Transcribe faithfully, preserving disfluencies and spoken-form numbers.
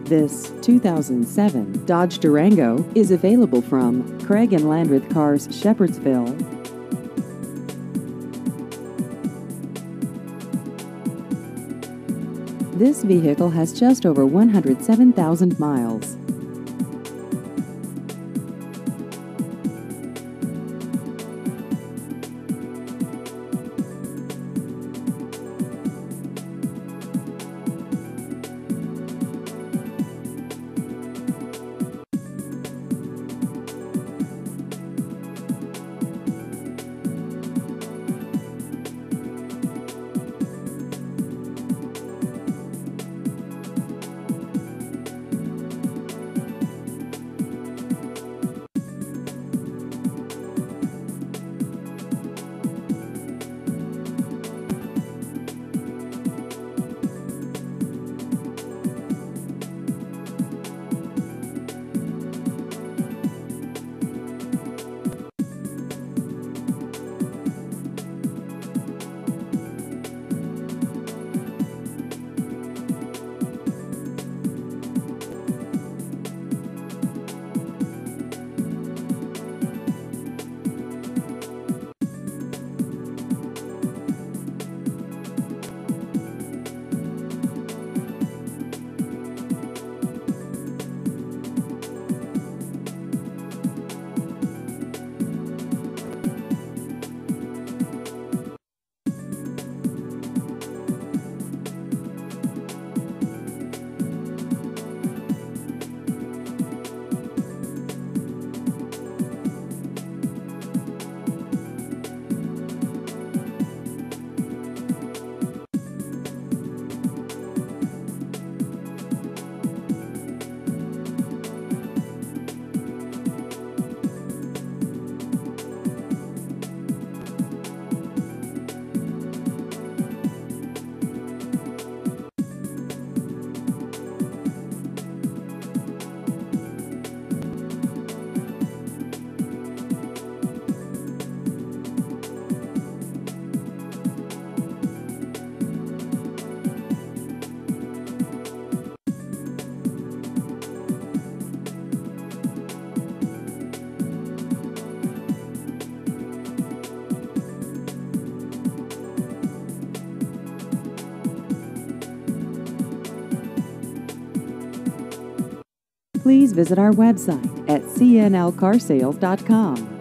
This two thousand seven Dodge Durango is available from Craig and Landreth Cars, Shepherdsville. This vehicle has just over one hundred seven thousand miles. Please visit our website at c n l car sales dot com.